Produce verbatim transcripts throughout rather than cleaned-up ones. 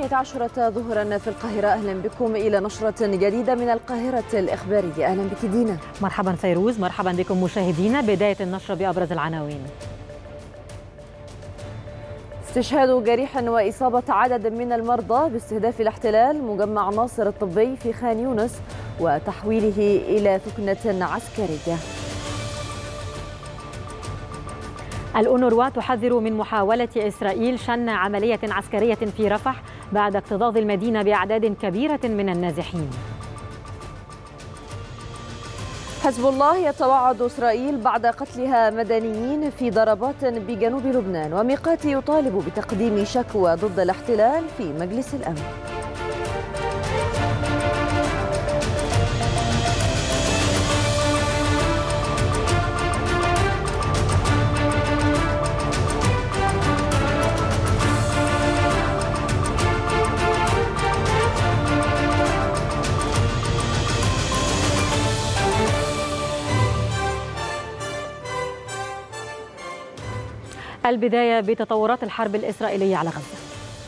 الثانية عشرة ظهرا في القاهرة. أهلا بكم إلى نشرة جديدة من القاهرة الإخبارية. أهلا بك دينا. مرحبا فيروز، مرحبا بكم مشاهدينا. بداية النشرة بأبرز العناوين. استشهاد جريح وإصابة عدد من المرضى باستهداف الاحتلال مجمع ناصر الطبي في خان يونس وتحويله إلى ثكنة عسكرية. الأونروا تحذر من محاولة إسرائيل شن عملية عسكرية في رفح بعد اكتظاظ المدينة بأعداد كبيرة من النازحين. حزب الله يتوعد إسرائيل بعد قتلها مدنيين في ضربات بجنوب لبنان، وميقاتي يطالب بتقديم شكوى ضد الاحتلال في مجلس الأمن. البداية بتطورات الحرب الإسرائيلية على غزة.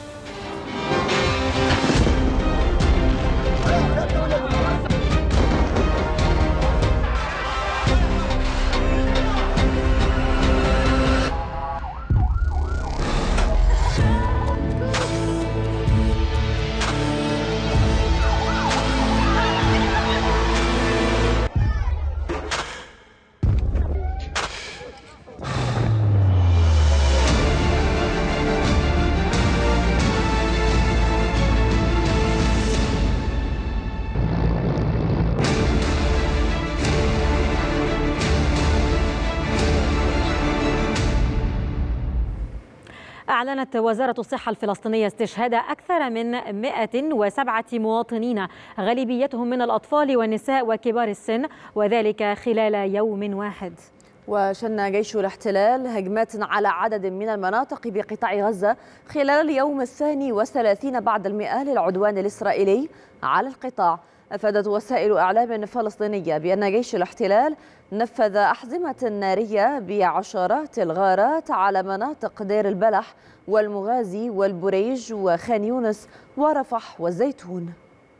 أعلنت وزارة الصحة الفلسطينية استشهاد أكثر من مئة وسبعة مواطنين غالبيتهم من الأطفال والنساء وكبار السن، وذلك خلال يوم واحد. وشن جيش الاحتلال هجمات على عدد من المناطق بقطاع غزة خلال اليوم الثاني والثلاثين بعد المئة للعدوان الإسرائيلي على القطاع. أفادت وسائل إعلام فلسطينية بأن جيش الاحتلال نفذ أحزمة نارية بعشرات الغارات على مناطق دير البلح والمغازي والبريج وخان يونس ورفح والزيتون.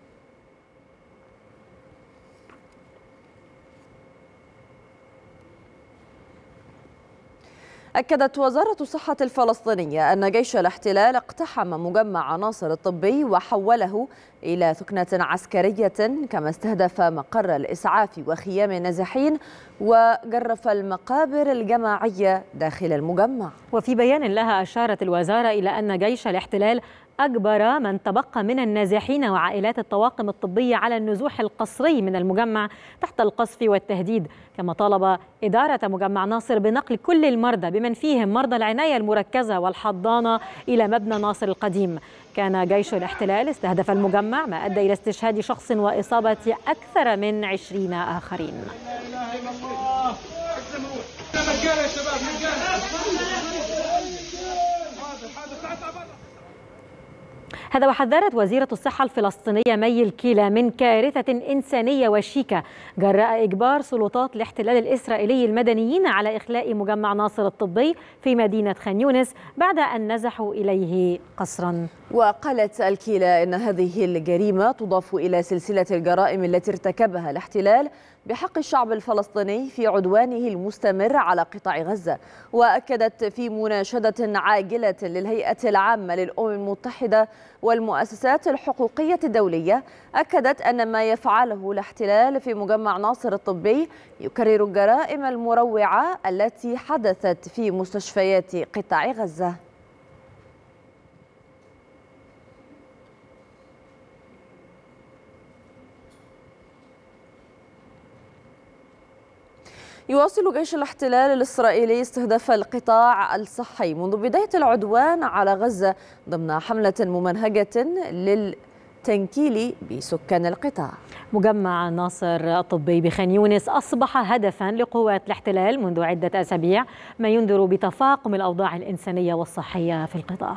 أكدت وزارة الصحة الفلسطينية أن جيش الاحتلال اقتحم مجمع ناصر الطبي وحوله إلى ثكنة عسكرية، كما استهدف مقر الإسعاف وخيام النازحين وجرف المقابر الجماعية داخل المجمع. وفي بيان لها أشارت الوزارة إلى أن جيش الاحتلال أجبر من تبقى من النازحين وعائلات الطواقم الطبية على النزوح القسري من المجمع تحت القصف والتهديد، كما طالب إدارة مجمع ناصر بنقل كل المرضى بمن فيهم مرضى العناية المركزة والحضانة إلى مبنى ناصر القديم. كان جيش الاحتلال استهدف المجمع، ما أدى إلى استشهاد شخص وإصابة أكثر من عشرين آخرين. هذا وحذرت وزيرة الصحة الفلسطينية مي الكيلة من كارثة إنسانية وشيكة جراء إجبار سلطات الاحتلال الإسرائيلي المدنيين على إخلاء مجمع ناصر الطبي في مدينة خان يونس بعد أن نزحوا إليه قسرا. وقالت الكيلة إن هذه الجريمة تضاف إلى سلسلة الجرائم التي ارتكبها الاحتلال بحق الشعب الفلسطيني في عدوانه المستمر على قطاع غزة. وأكدت في مناشدة عاجلة للهيئة العامة للأمم المتحدة والمؤسسات الحقوقية الدولية، أكدت أن ما يفعله الاحتلال في مجمع ناصر الطبي يكرر الجرائم المروعة التي حدثت في مستشفيات قطاع غزة. يواصل جيش الاحتلال الإسرائيلي استهداف القطاع الصحي منذ بداية العدوان على غزة ضمن حملة ممنهجة للتنكيل بسكان القطاع. مجمع ناصر الطبي بخان يونس أصبح هدفا لقوات الاحتلال منذ عدة أسابيع، ما ينذر بتفاقم الأوضاع الإنسانية والصحية في القطاع.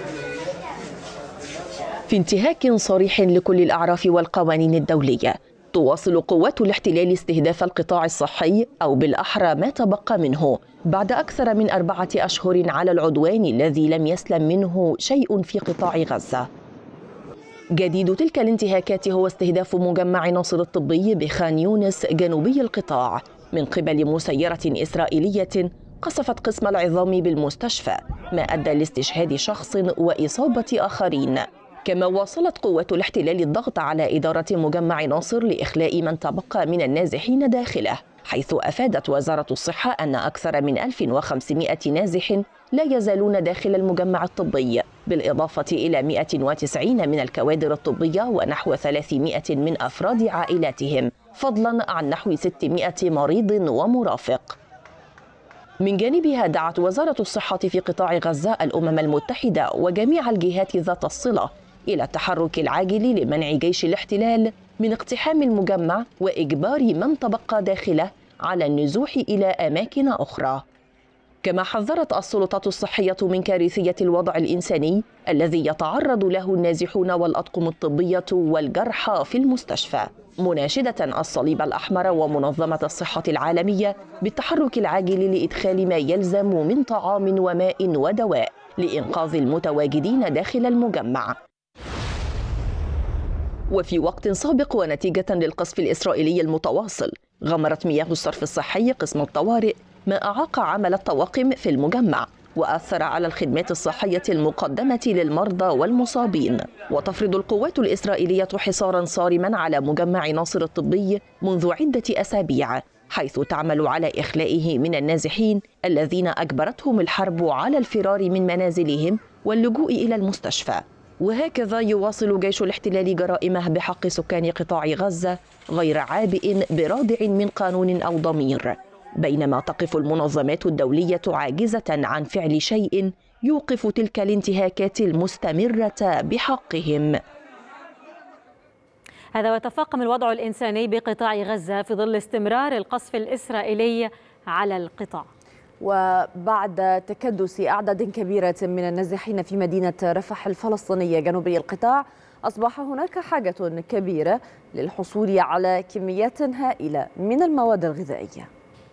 في انتهاك صريح لكل الأعراف والقوانين الدولية، تواصل قوات الاحتلال استهداف القطاع الصحي أو بالأحرى ما تبقى منه بعد أكثر من أربعة أشهر على العدوان الذي لم يسلم منه شيء في قطاع غزة. جديد تلك الانتهاكات هو استهداف مجمع ناصر الطبي بخان يونس جنوبي القطاع من قبل مسيرة إسرائيلية قصفت قسم العظام بالمستشفى، ما أدى لاستشهاد شخص وإصابة آخرين. كما واصلت قوات الاحتلال الضغط على إدارة مجمع ناصر لإخلاء من تبقى من النازحين داخله، حيث أفادت وزارة الصحة أن أكثر من ألف وخمسمائة نازح لا يزالون داخل المجمع الطبي، بالإضافة إلى مئة وتسعين من الكوادر الطبية ونحو ثلاثمائة من أفراد عائلاتهم، فضلا عن نحو ستمائة مريض ومرافق. من جانبها دعت وزارة الصحة في قطاع غزة الأمم المتحدة وجميع الجهات ذات الصلة إلى التحرك العاجل لمنع جيش الاحتلال من اقتحام المجمع وإجبار من تبقى داخله على النزوح إلى أماكن أخرى. كما حذرت السلطات الصحية من كارثية الوضع الإنساني الذي يتعرض له النازحون والأطقم الطبية والجرحى في المستشفى، مناشدة الصليب الأحمر ومنظمة الصحة العالمية بالتحرك العاجل لإدخال ما يلزم من طعام وماء ودواء لإنقاذ المتواجدين داخل المجمع. وفي وقت سابق ونتيجة للقصف الإسرائيلي المتواصل، غمرت مياه الصرف الصحي قسم الطوارئ، ما أعاق عمل الطواقم في المجمع وأثر على الخدمات الصحية المقدمة للمرضى والمصابين. وتفرض القوات الإسرائيلية حصارا صارما على مجمع ناصر الطبي منذ عدة أسابيع، حيث تعمل على إخلائه من النازحين الذين أجبرتهم الحرب على الفرار من منازلهم واللجوء إلى المستشفى. وهكذا يواصل جيش الاحتلال جرائمه بحق سكان قطاع غزة غير عابئ برادع من قانون أو ضمير، بينما تقف المنظمات الدولية عاجزة عن فعل شيء يوقف تلك الانتهاكات المستمرة بحقهم. هذا وتفاقم الوضع الإنساني بقطاع غزة في ظل استمرار القصف الإسرائيلي على القطاع. وبعد تكدس أعداد كبيرة من النازحين في مدينة رفح الفلسطينية جنوبي القطاع، أصبح هناك حاجة كبيرة للحصول على كميات هائلة من المواد الغذائية.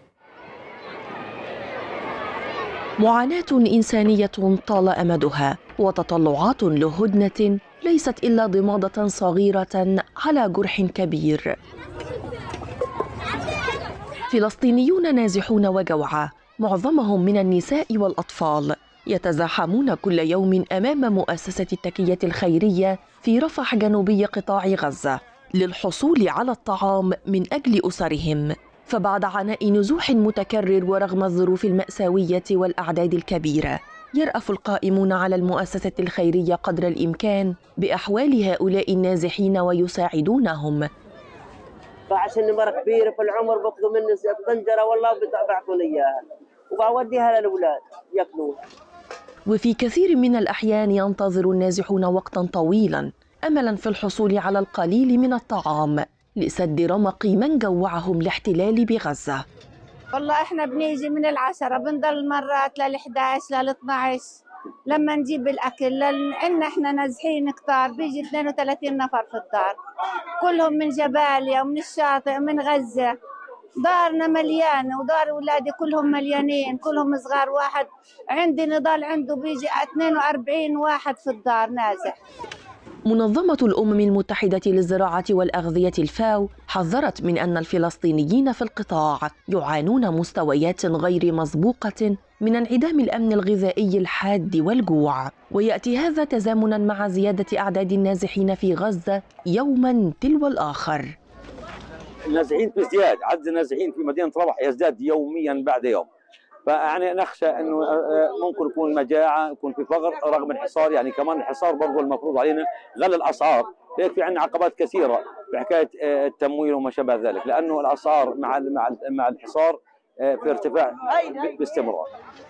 معاناة إنسانية طال أمدها وتطلعات لهدنة ليست إلا ضمادة صغيرة على جرح كبير. فلسطينيون نازحون وجوعى، معظمهم من النساء والأطفال، يتزاحمون كل يوم أمام مؤسسة التكية الخيرية في رفح جنوبي قطاع غزة للحصول على الطعام من أجل أسرهم. فبعد عناء نزوح متكرر ورغم الظروف المأساوية والأعداد الكبيرة، يرأف القائمون على المؤسسة الخيرية قدر الإمكان بأحوال هؤلاء النازحين ويساعدونهم. فعشان نمرة كبيرة في العمر باخذوا مني طنجرة والله بتبعثوا لي إياها وبوديها للأولاد ياكلون. وفي كثير من الأحيان ينتظر النازحون وقتا طويلا أملا في الحصول على القليل من الطعام لسد رمق من جوعهم الاحتلال بغزة. والله احنا بنيجي من العشرة بنضل مرات للإحداش للاثناعش لما نجيب الأكل، لأن عندنا احنا نازحين كتار، بيجي اثنين وثلاثين نفر في الدار، كلهم من جباليا ومن الشاطئ من غزة. دارنا مليانة ودار أولادي كلهم مليانين، كلهم صغار. واحد عندي نضال عنده بيجي اثنين وأربعين واحد في الدار نازح. منظمة الأمم المتحدة للزراعة والأغذية الفاو حذرت من أن الفلسطينيين في القطاع يعانون مستويات غير مسبوقة من انعدام الأمن الغذائي الحاد والجوع، ويأتي هذا تزامنا مع زيادة أعداد النازحين في غزة يوما تلو الآخر. النازحين في ازدياد، عدد النازحين في مدينة رفح يزداد يوميا بعد يوم، فيعني نخشى انه ممكن يكون مجاعه، يكون في فقر رغم الحصار. يعني كمان الحصار برضه المفروض علينا غلى الاسعار، هيك في عندنا عقبات كثيره بحكايه التمويل وما شابه ذلك، لانه الاسعار مع مع مع الحصار في ارتفاع باستمرار.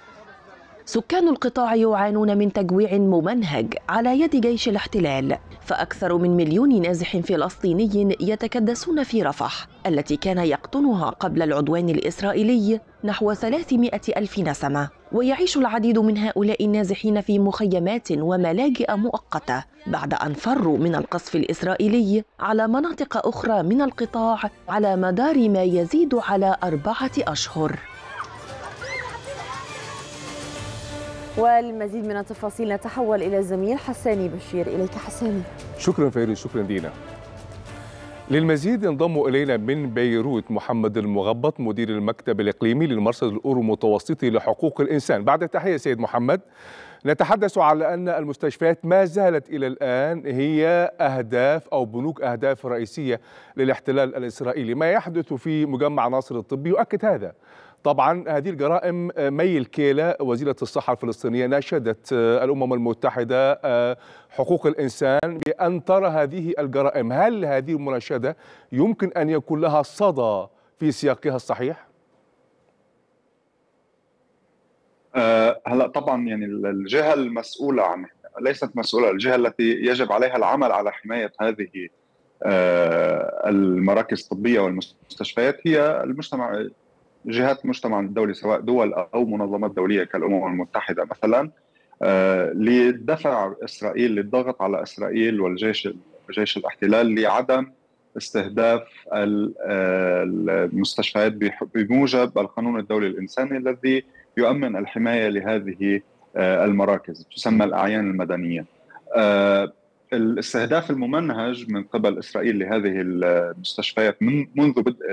سكان القطاع يعانون من تجويع ممنهج على يد جيش الاحتلال، فأكثر من مليون نازح فلسطيني يتكدسون في رفح التي كان يقطنها قبل العدوان الإسرائيلي نحو ثلاثمائة ألف نسمة. ويعيش العديد من هؤلاء النازحين في مخيمات وملاجئ مؤقتة بعد أن فروا من القصف الإسرائيلي على مناطق أخرى من القطاع على مدار ما يزيد على أربعة أشهر. والمزيد من التفاصيل نتحول إلى الزميل حساني بشير. إليك حساني. شكرا فارس، شكرا دينا. للمزيد ينضم إلينا من بيروت محمد المغبط مدير المكتب الإقليمي للمرصد الأورو المتوسطي لحقوق الإنسان. بعد التحية سيد محمد، نتحدث على أن المستشفيات ما زالت إلى الآن هي أهداف أو بنوك أهداف رئيسية للاحتلال الإسرائيلي. ما يحدث في مجمع ناصر الطبي يؤكد هذا. طبعا هذه الجرائم، مي الكيلة وزيرة الصحة الفلسطينية ناشدت الأمم المتحدة حقوق الإنسان بأن ترى هذه الجرائم. هل هذه المناشدة يمكن أن يكون لها صدى في سياقها الصحيح؟ أه هلا طبعا يعني الجهة المسؤولة عن ليست مسؤولة، الجهة التي يجب عليها العمل على حماية هذه أه المراكز الطبية والمستشفيات هي المجتمع، جهات المجتمع الدولي سواء دول أو منظمات دولية كالأمم المتحدة مثلا، آه لدفع إسرائيل للضغط على إسرائيل والجيش جيش الاحتلال لعدم استهداف المستشفيات بموجب القانون الدولي الإنساني الذي يؤمن الحماية لهذه آه المراكز تسمى الأعيان المدنية. آه الاستهداف الممنهج من قبل إسرائيل لهذه المستشفيات من منذ بدء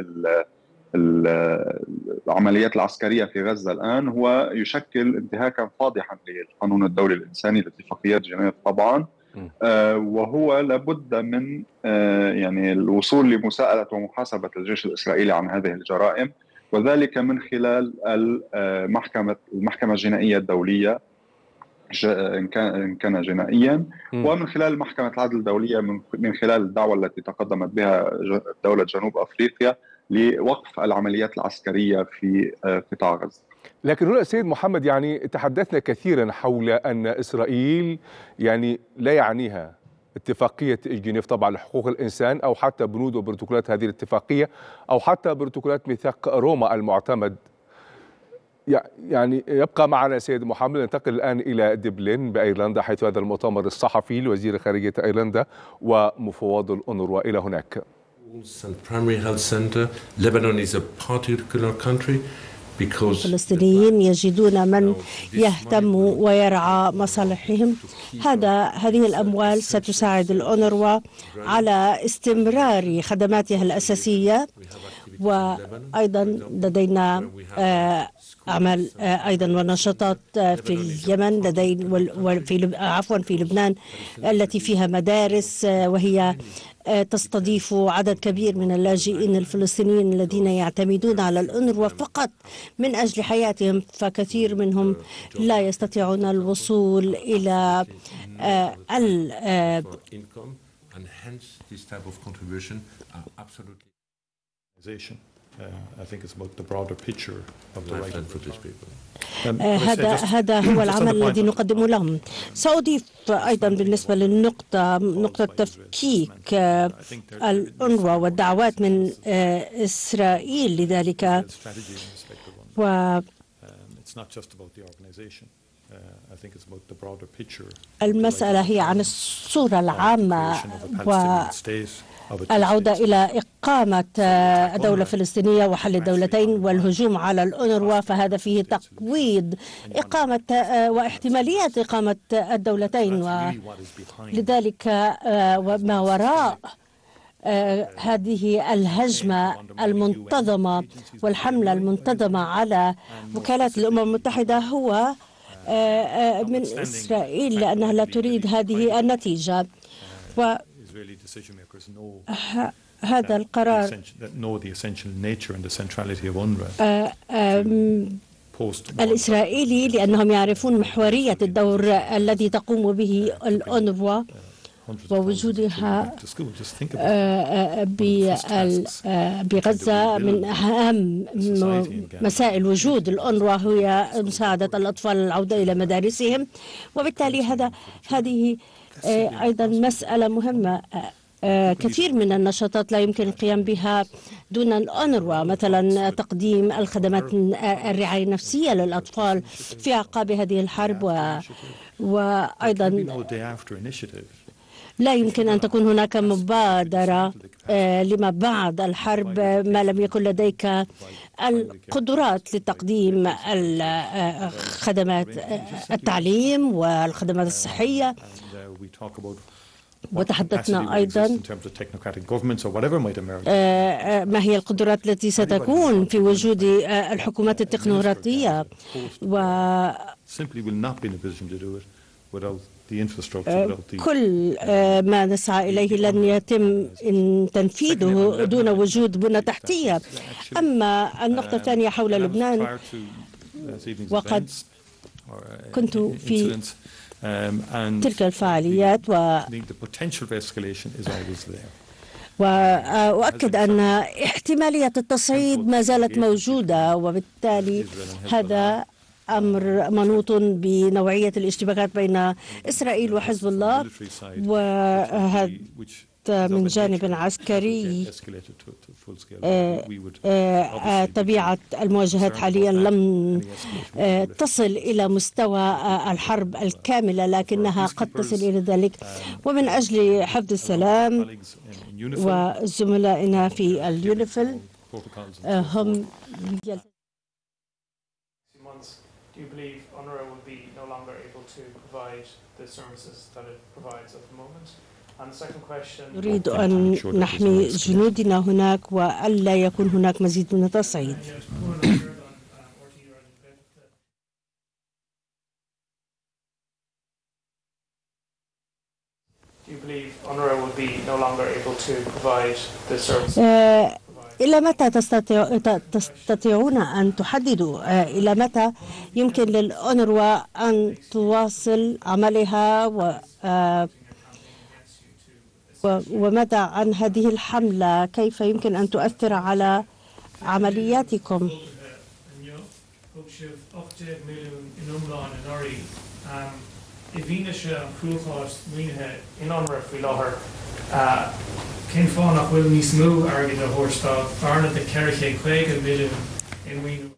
العمليات العسكرية في غزة الآن هو يشكل انتهاكا فاضحا للقانون الدولي الإنساني لاتفاقيات جنيف طبعا، آه وهو لابد من آه يعني الوصول لمساءلة ومحاسبة الجيش الإسرائيلي عن هذه الجرائم، وذلك من خلال المحكمة المحكمة الجنائية الدولية إن كان جنائيا، ومن خلال محكمة العدل الدولية من خلال الدعوة التي تقدمت بها دولة جنوب أفريقيا لوقف العمليات العسكرية في قطاع غزة. لكن هنا سيد محمد، يعني تحدثنا كثيرا حول أن إسرائيل يعني لا يعنيها اتفاقية جنيف طبعا لحقوق الإنسان أو حتى بنود وبروتوكولات هذه الاتفاقية أو حتى بروتوكولات ميثاق روما المعتمد. يعني يبقى معنا سيد محمد. ننتقل الآن إلى دبلن بأيرلندا، حيث هذا المؤتمر الصحفي لوزير خارجية أيرلندا ومفوض الأونروا إلى هناك. الفلسطينيين يجدون من يهتم ويرعى مصالحهم. هذا هذه الأموال ستساعد الأونروا على استمرار خدماتها الأساسية، وأيضا لدينا أعمال أيضا ونشاطات في اليمن لدي وفي عفوا في لبنان التي فيها مدارس وهي تستضيف عدد كبير من اللاجئين الفلسطينيين الذين يعتمدون على الأونروا فقط من أجل حياتهم، فكثير منهم لا يستطيعون الوصول إلى ال هذا هذا هو العمل الذي نقدمه لهم. سأضيف أيضا بالنسبة للنقطة نقطة تفكيك الأونروا والدعوات من إسرائيل لذلك، و المسألة هي عن الصورة العامة والعودة إلى إقامة دولة فلسطينية وحل الدولتين والهجوم على الأونروا، فهذا فيه تقويض إقامة واحتمالية إقامة الدولتين، ولذلك ما وراء هذه الهجمة المنتظمة والحملة المنتظمة على وكالات الأمم المتحدة هو من إسرائيل، لأنها لا تريد هذه النتيجة. وهذا القرار الإسرائيلي لأنهم يعرفون محورية الدور الذي تقوم به الأونروا ووجودها بغزة. من أهم مسائل وجود الأونروا هي مساعدة الأطفال العودة إلى مدارسهم، وبالتالي هذا هذه أيضا مسألة مهمة. كثير من النشاطات لا يمكن القيام بها دون الأونروا، مثلا تقديم الخدمات الرعاية النفسية للأطفال في أعقاب هذه الحرب، و... وأيضا لا يمكن أن تكون هناك مبادرة لما بعد الحرب ما لم يكن لديك القدرات لتقديم خدمات التعليم والخدمات الصحية. وتحدثنا أيضا ما هي القدرات التي ستكون في وجود الحكومات التكنوقراطية، و كل ما نسعى إليه لن يتم تنفيذه دون وجود بنى تحتية. أما النقطة الثانية حول لبنان، وقد كنت في تلك الفعاليات و وأؤكد أن احتمالية التصعيد ما زالت موجودة، وبالتالي هذا أمر منوط بنوعية الاشتباكات بين إسرائيل وحزب الله، وهذا من جانب عسكري. طبيعة المواجهات حاليا لم تصل إلى مستوى الحرب الكاملة، لكنها قد تصل إلى ذلك، ومن أجل حفظ السلام وزملائنا في اليونيفيل هم Do you believe UNRWA will be no longer able to provide the services that it provides at the moment? And the second question. نريد أن نحمي جنودنا هناك وألا يكون هناك مزيد من التصعيد. Do you believe UNRWA will be no longer able to provide the services? إلى متى تستطيع تستطيعون أن تحددوا إلى متى يمكن للأونروا أن تواصل عملها، و وماذا عن هذه الحملة؟ كيف يمكن أن تؤثر على عملياتكم؟ Cén fánach bhfuil níos mó airgid a thuairstáil fearna de ceirché chuige milliún in Wien.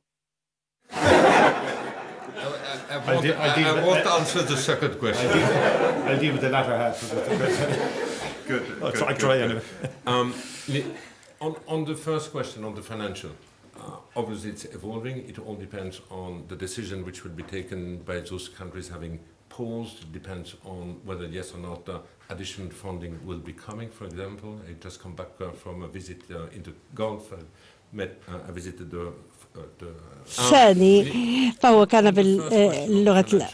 I won't answer the second question. I'll deal with the latter half of the question. Good. I'll good, try, good, try good. anyway. Um, on, on the first question, on the financial, uh, obviously it's evolving. It all depends on the decision which will be taken by those countries having paused. It depends on whether yes or not uh, additional funding will be coming. For example, I just come back uh, from a visit uh, in the Gulf. I met, uh, I visited the the. ثاني فهو كان باللغة.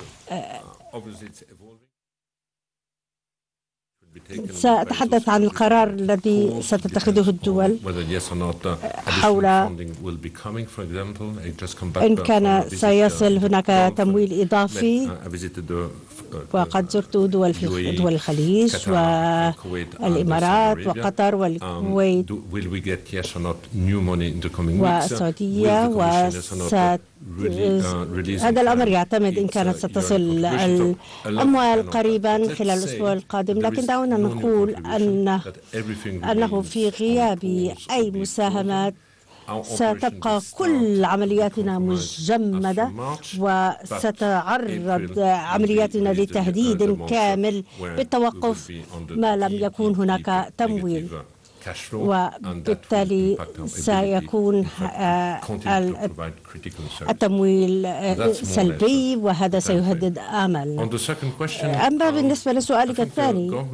سأتحدث عن القرار الذي ستتخذه الدول حول إن كان سيصل هناك تمويل إضافي، وقد زرت دول في دول الخليج والإمارات وقطر والكويت والسعودية، وهذا الأمر يعتمد إن كانت ستصل الأموال قريبا خلال الأسبوع القادم. لكن دعونا نقول أن أنه في غياب أي مساهمات ستبقى كل عملياتنا مجمدة، وستتعرض عملياتنا لتهديد كامل بالتوقف ما لم يكون هناك تمويل، وبالتالي سيكون التمويل سلبي، وهذا سيهدد آمال. أما بالنسبة لسؤالك الثاني،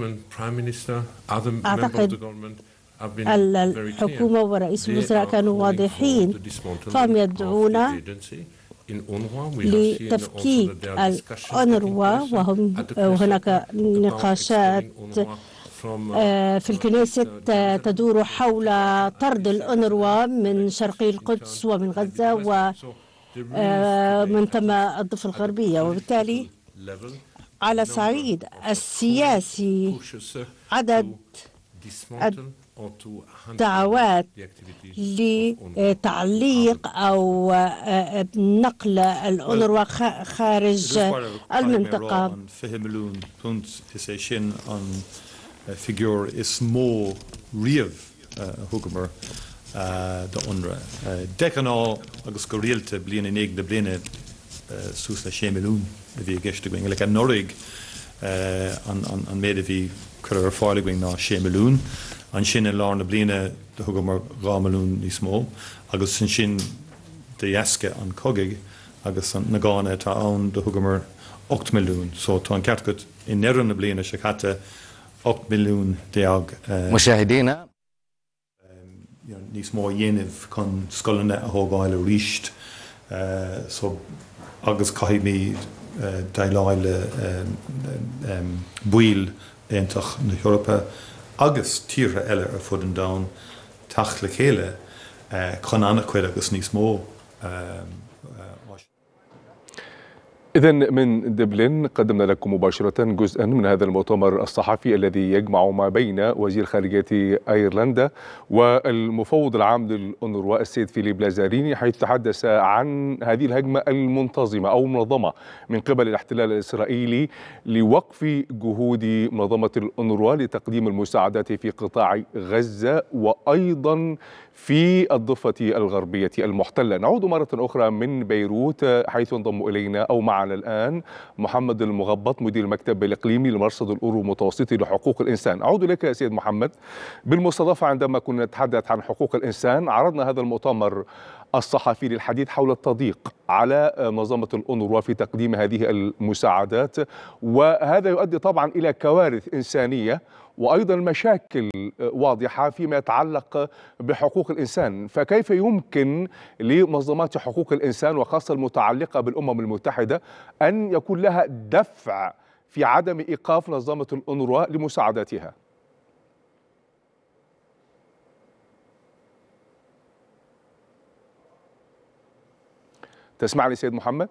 أعتقد الحكومة ورئيس الوزراء كانوا واضحين، فهم يدعون لتفكيك الأونروا، وهم وهناك نقاشات في الكنيست تدور حول طرد الأونروا من شرقي القدس ومن غزة ومن تم الضفة الغربية، وبالتالي على الصعيد السياسي عدد دعوات لتعليق أو نقل الأونروا خارج المنطقة figure is mó riamh thugamar de UNRWA. Decanná agus go rialte bliana in éag de bliana sús le sé milliún a bhí gceiste going, le an Norrig an méad a bhí chur ar fáile going ná sé milliún, an sin in lár na bliana de thugamar rá milliún níos mó, agus sin sin de dheasca an cogaigh agus na gána tá ann de thugamar ocht milliún. So tá an ceart go in neireann na bliana se chatte ocht milliún deag. مشاهدينا níos mó dhéanamh chun scolanna a thógáil a ríist, so agus caiimí daileáile buil éintach na Eorpa agus tíortha eile ar fud an domhan teach le chéile chun annachcuid agus níos mó. إذن من دبلن قدمنا لكم مباشرة جزءا من هذا المؤتمر الصحفي الذي يجمع ما بين وزير خارجية أيرلندا والمفوض العام للأونروا السيد فيليب لازاريني، حيث تحدث عن هذه الهجمة المنتظمة أو منظمة من قبل الاحتلال الإسرائيلي لوقف جهود منظمة الأونروا لتقديم المساعدات في قطاع غزة وأيضا في الضفة الغربية المحتلة. نعود مرة أخرى من بيروت حيث انضم إلينا أو معنا الآن محمد المغبط مدير المكتب الإقليمي لمرصد الأورو المتوسطي لحقوق الإنسان. أعود إليك يا سيد محمد. بالمصادفة عندما كنا نتحدث عن حقوق الإنسان عرضنا هذا المؤتمر الصحفي للحديث حول التضييق على منظمة الأونروا في تقديم هذه المساعدات، وهذا يؤدي طبعا إلى كوارث إنسانية وأيضا مشاكل واضحة فيما يتعلق بحقوق الإنسان. فكيف يمكن لمنظمات حقوق الإنسان وخاصة المتعلقة بالأمم المتحدة أن يكون لها دفع في عدم إيقاف منظمة الأونروا لمساعداتها؟ تسمعني سيد محمد؟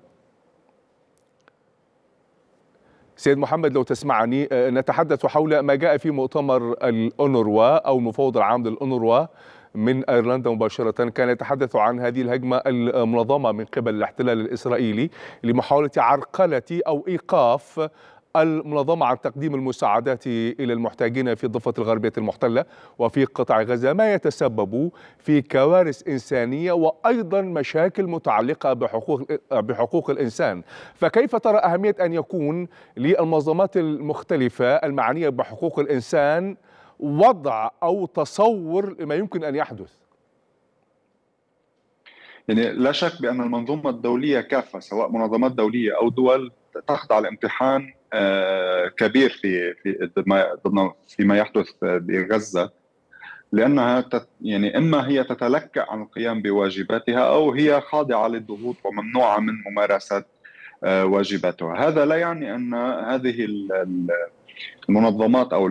سيد محمد لو تسمعني، نتحدث حول ما جاء في مؤتمر الأونروا أو المفوض العام للأونروا من أيرلندا مباشرة، كان يتحدث عن هذه الهجمة المنظمة من قبل الاحتلال الإسرائيلي لمحاولة عرقلة أو إيقاف المنظمة عن تقديم المساعدات إلى المحتاجين في الضفة الغربية المحتلة وفي قطاع غزة، ما يتسبب في كوارث إنسانية وأيضا مشاكل متعلقة بحقوق بحقوق الإنسان. فكيف ترى أهمية أن يكون للمنظمات المختلفة المعنية بحقوق الإنسان وضع أو تصور لما يمكن أن يحدث؟ يعني لا شك بأن المنظومة الدولية كافة سواء منظمات دولية أو دول تخضع لامتحان كبير في في ضمن فيما يحدث بغزة، لأنها يعني إما هي تتلكأ عن القيام بواجباتها أو هي خاضعة للضغوط وممنوعة من ممارسة واجباتها. هذا لا يعني أن هذه المنظمات أو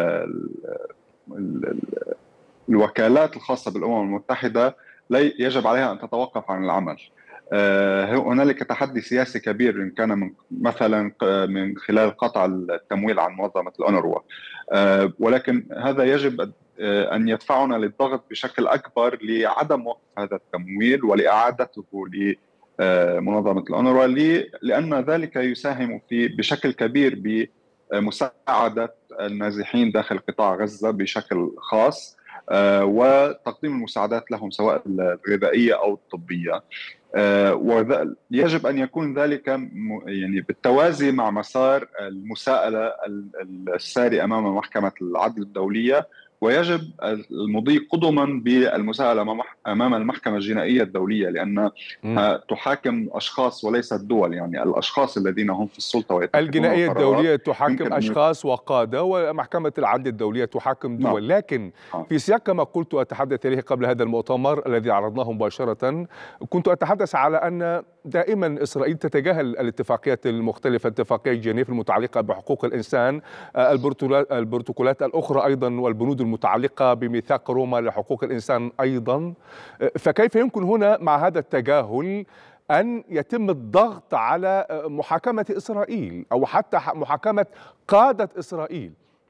الوكالات الخاصة بالأمم المتحدة لا يجب عليها أن تتوقف عن العمل. هنالك تحدي سياسي كبير إن كان من مثلا من خلال قطع التمويل عن منظمة الأونروا، ولكن هذا يجب أن يدفعنا للضغط بشكل أكبر لعدم وقف هذا التمويل ولإعادته لمنظمة الأونروا، لأن ذلك يساهم في بشكل كبير بمساعدة النازحين داخل قطاع غزة بشكل خاص وتقديم المساعدات لهم سواء الغذائية أو الطبية. ويجب أن يكون ذلك يعني بالتوازي مع مسار المساءلة الساري أمام محكمة العدل الدولية، ويجب المضي قدما بالمساءلة أمام المحكمة الجنائية الدولية لأنها م. تحاكم أشخاص وليست دول، يعني الأشخاص الذين هم في السلطة ويتخذون الجنائية الدولية تحاكم أشخاص وقادة ومحكمة العدل الدولية تحاكم دول. نعم. لكن في سياق كما قلت أتحدث إليه قبل هذا المؤتمر الذي عرضناه مباشرة، كنت أتحدث على أن دائما إسرائيل تتجاهل الاتفاقيات المختلفة، اتفاقية جنيف المتعلقة بحقوق الإنسان، البروتوكولات الأخرى أيضا والبنود المتعلقة بميثاق روما لحقوق الإنسان أيضا. فكيف يمكن هنا مع هذا التجاهل أن يتم الضغط على محاكمة إسرائيل أو حتى محاكمة قادة إسرائيل؟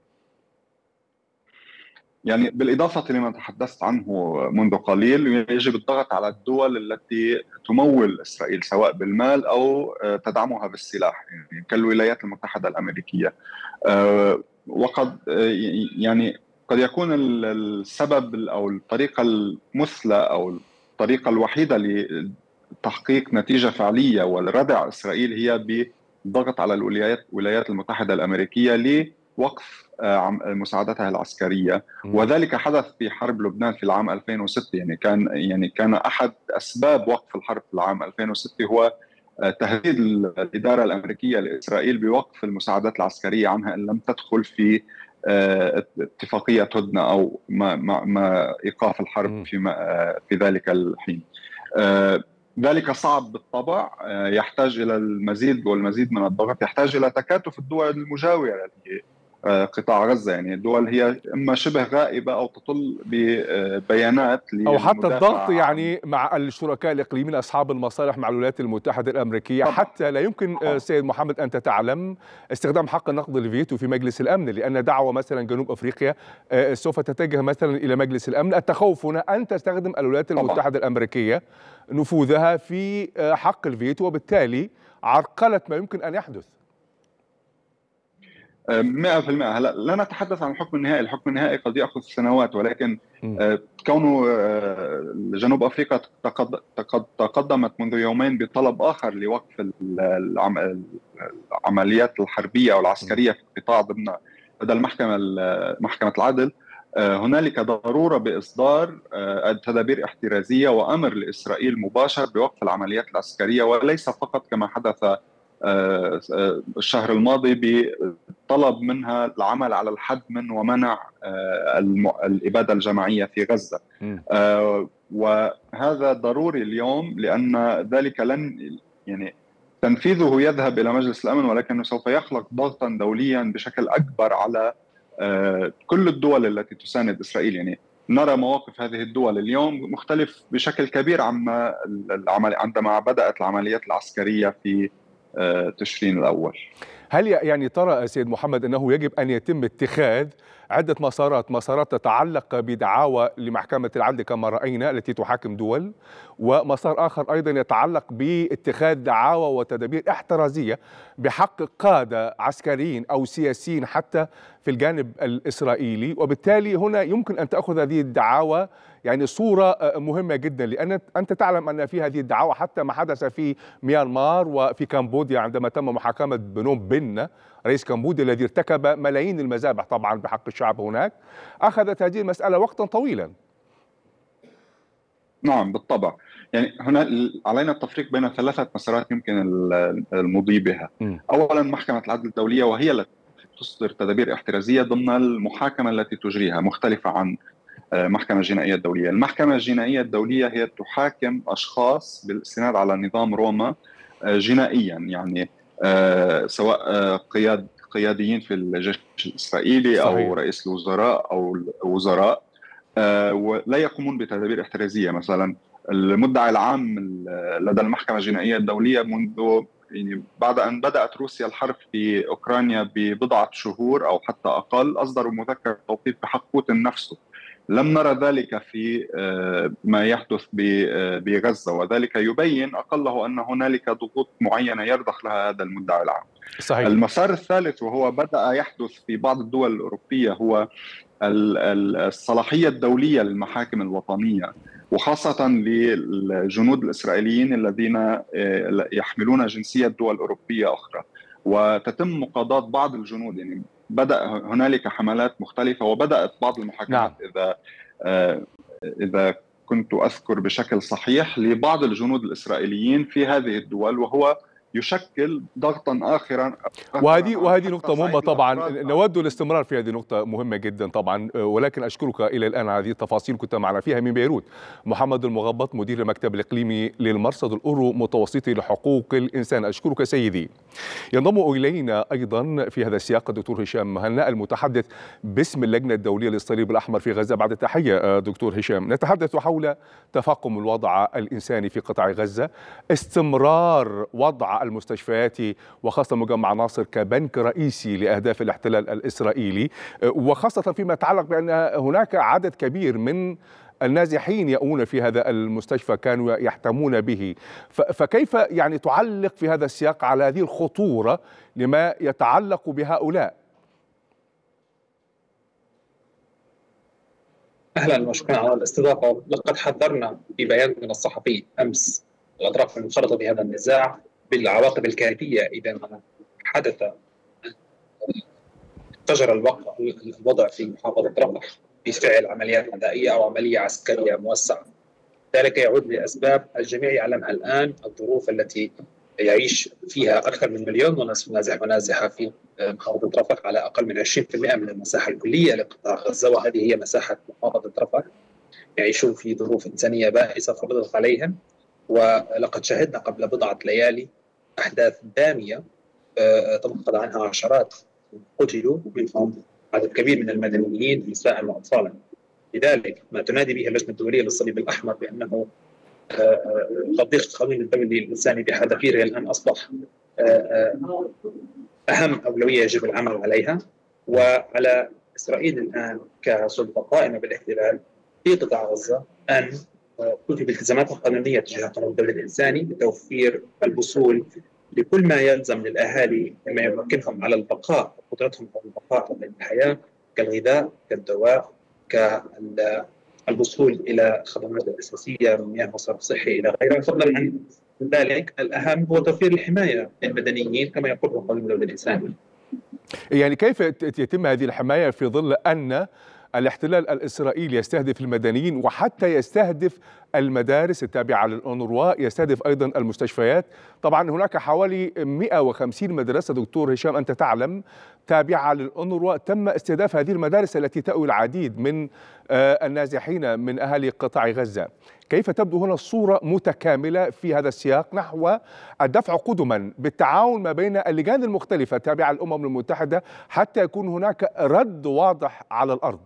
يعني بالإضافة لما تحدثت عنه منذ قليل، يجب الضغط على الدول التي تمول إسرائيل سواء بالمال أو تدعمها بالسلاح، يعني كالولايات المتحدة الأمريكية. وقد يعني قد يكون السبب أو الطريقة المثلى أو الطريقة الوحيدة لتحقيق نتيجة فعلية والردع إسرائيل هي بالضغط على الولايات الولايات المتحدة الأمريكية لوقف مساعدتها العسكرية، وذلك حدث في حرب لبنان في العام ألفين وستة. يعني كان يعني كان أحد أسباب وقف الحرب في العام ألفين وستة هو تهديد الإدارة الأمريكية لإسرائيل بوقف المساعدات العسكرية عنها إن لم تدخل في اتفاقية هدنة أو ما, ما, ما إيقاف الحرب في, في ذلك الحين. ذلك صعب بالطبع، يحتاج إلى المزيد والمزيد من الضغط، يحتاج إلى تكاتف الدول المجاورة قطاع غزة. يعني الدول هي إما شبه غائبة أو تطل ببيانات أو حتى الضغط يعني مع الشركاء الإقليميين أصحاب المصالح مع الولايات المتحدة الأمريكية. طبعا. حتى لا يمكن طبعا. سيد محمد أن تتعلم استخدام حق النقد الفيتو في مجلس الأمن، لأن دعوة مثلا جنوب أفريقيا سوف تتجه مثلا إلى مجلس الأمن. التخوف هنا أن تستخدم الولايات المتحدة طبعا. الأمريكية نفوذها في حق الفيتو، وبالتالي عرقلة ما يمكن أن يحدث. مئة بالمئة. هلا لا نتحدث عن الحكم النهائي، الحكم النهائي قد يأخذ سنوات، ولكن م. كونه جنوب أفريقيا تقدمت منذ يومين بطلب آخر لوقف العمليات الحربية والعسكرية في القطاع ضمن لدى المحكمة محكمة العدل، هنالك ضرورة بإصدار تدابير احترازية وأمر لإسرائيل مباشر بوقف العمليات العسكرية، وليس فقط كما حدث الشهر الماضي بطلب منها العمل على الحد من ومنع الإبادة الجماعية في غزة. وهذا ضروري اليوم، لأن ذلك لن يعني تنفيذه يذهب إلى مجلس الأمن، ولكنه سوف يخلق ضغطا دوليا بشكل أكبر على كل الدول التي تساند إسرائيل. يعني نرى مواقف هذه الدول اليوم مختلف بشكل كبير عما عندما بدأت العمليات العسكرية في تشرين الأول. هل يعني ترى سيد محمد أنه يجب أن يتم اتخاذ عدة مسارات مسارات تتعلق بدعاوى لمحكمة العدل كما رأينا التي تحاكم دول، ومسار آخر أيضا يتعلق باتخاذ دعاوى وتدابير احترازية بحق قادة عسكريين أو سياسيين حتى في الجانب الإسرائيلي؟ وبالتالي هنا يمكن أن تأخذ هذه الدعاوى يعني صورة مهمة جدا، لأن أنت تعلم أن في هذه الدعاوى حتى ما حدث في ميانمار وفي كمبوديا عندما تم محاكمة بنوم بن رئيس كمبوديا الذي ارتكب ملايين المذابح طبعا بحق الشعب هناك. أخذت هذه المسألة وقتا طويلا. نعم بالطبع. يعني هنا علينا التفريق بين ثلاثة مسارات يمكن المضي بها. م. أولا محكمة العدل الدولية، وهي التي تصدر تدابير احترازية ضمن المحاكمة التي تجريها، مختلفة عن المحكمة الجنائية الدولية. المحكمة الجنائية الدولية هي تحاكم أشخاص بالاستناد على نظام روما جنائيا، يعني سواء قياد قياديين في الجيش الإسرائيلي صحيح. أو رئيس الوزراء أو وزراء، ولا يقومون بتدابير احترازية. مثلا المدعي العام لدى المحكمة الجنائية الدولية منذ يعني بعد أن بدأت روسيا الحرب في أوكرانيا ببضعة شهور أو حتى أقل أصدروا مذكرة توقيف بحق بوتين نفسه. لم نرى ذلك في ما يحدث بغزة، وذلك يبين أقله أن هنالك ضغوط معينة يرضخ لها هذا المدعي العام. صحيح. المسار الثالث وهو بدأ يحدث في بعض الدول الأوروبية هو الصلاحية الدولية للمحاكم الوطنية، وخاصة للجنود الإسرائيليين الذين يحملون جنسية دول أوروبية أخرى، وتتم مقاضاة بعض الجنود. يعني بدأ هنالك حملات مختلفة وبدأت بعض المحاكمات. نعم. إذا إذا كنت أذكر بشكل صحيح لبعض الجنود الإسرائيليين في هذه الدول، وهو يشكل ضغطا آخرا. وهذه وهذه نقطة مهمة طبعا، نود الاستمرار في هذه النقطة مهمة جدا طبعا، ولكن أشكرك إلى الآن على هذه التفاصيل كنت معنا فيها من بيروت. محمد المغبط مدير المكتب الإقليمي للمرصد الأورو متوسطي لحقوق الإنسان، أشكرك سيدي. ينضم إلينا أيضا في هذا السياق الدكتور هشام مهنا المتحدث باسم اللجنة الدولية للصليب الأحمر في غزة. بعد التحية دكتور هشام. نتحدث حول تفاقم الوضع الإنساني في قطاع غزة، استمرار وضع المستشفيات وخاصة مجمع ناصر كبنك رئيسي لأهداف الاحتلال الإسرائيلي، وخاصة فيما يتعلق بأن هناك عدد كبير من النازحين يؤون في هذا المستشفى كانوا يحتمون به. فكيف يعني تعلق في هذا السياق على هذه الخطورة لما يتعلق بهؤلاء؟ أهلا وشكرا على الاستضافة. لقد حذرنا في بيان من الصحفي أمس الأطراف المنخرطة بهذا النزاع بالعواقب الكارثية إذا ما حدث انفجر الوضع في محافظة رفح بفعل عمليات عدائية أو عملية عسكرية موسعة. ذلك يعود لأسباب الجميع يعلمها الآن، الظروف التي يعيش فيها أكثر من مليون ونصف نازح ونازحة في محافظة رفح على أقل من عشرين بالمئة من المساحة الكلية لقطاع غزة، وهذه هي مساحة محافظة رفح. يعيشون في ظروف إنسانية بائسة فرضت عليهم، ولقد شهدنا قبل بضعة ليالي أحداث دامية تنقض عنها عشرات قتلوا، منهم عدد كبير من المدنيين نساء وأطفالا. لذلك ما تنادي به اللجنة الدولية للصليب الأحمر بأنه تطبيق القانون الدولي الإنساني بحذافيره الآن أصبح أهم أولوية يجب العمل عليها، وعلى إسرائيل الآن كسلطة قائمة بالاحتلال في قطاع غزة أن توفي بالالتزامات القانونية تجاه قانون الدولي الإنساني بتوفير الوصول لكل ما يلزم للأهالي مما يمكنهم على البقاء، قدرتهم على البقاء على الحياة، كالغذاء، كالدواء، كالوصول إلى خدمات الأساسية من مياه وصرف صحي إلى غيرها. فضلا عن ذلك الأهم هو توفير الحماية للمدنيين كما يقول قانون الدولي الإنساني. يعني كيف يتم هذه الحماية في ظل أن الاحتلال الإسرائيلي يستهدف المدنيين وحتى يستهدف المدارس التابعة للأونروا، يستهدف أيضا المستشفيات؟ طبعا هناك حوالي مئة وخمسين مدرسة دكتور هشام أنت تعلم تابعة للأونروا تم استهداف هذه المدارس التي تأوي العديد من النازحين من أهالي قطاع غزة. كيف تبدو هنا الصورة متكاملة في هذا السياق نحو الدفع قدما بالتعاون ما بين اللجان المختلفة تابعة للأمم المتحدة حتى يكون هناك رد واضح على الأرض؟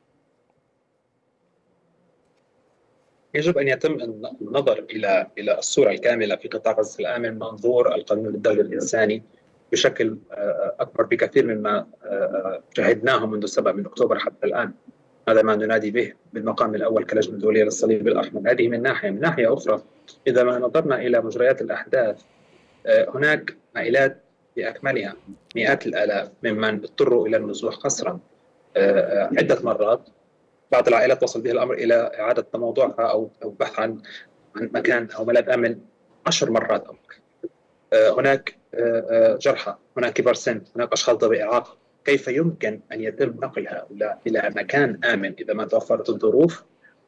يجب أن يتم النظر إلى إلى الصورة الكاملة في قطاع غزة الآن من منظور القانون الدولي الإنساني بشكل أكبر بكثير مما شاهدناه منذ السابع من أكتوبر حتى الآن. هذا ما ننادي به بالمقام الأول كلجنة دولية للصليب الأحمر. هذه من ناحية. من ناحية أخرى إذا ما نظرنا إلى مجريات الأحداث، هناك عائلات بأكملها مئات الآلاف ممن اضطروا إلى النزوح قسرا عدة مرات. بعض العائلات وصل به الأمر إلى إعادة تموضعها أو أو بحث عن عن مكان أو ملاذ آمن عشر مرات أو أكثر. هناك جرحى، هناك كبار سن، هناك أشخاص ذوي إعاقة. كيف يمكن أن يتم نقل هؤلاء إلى مكان آمن إذا ما توفرت الظروف؟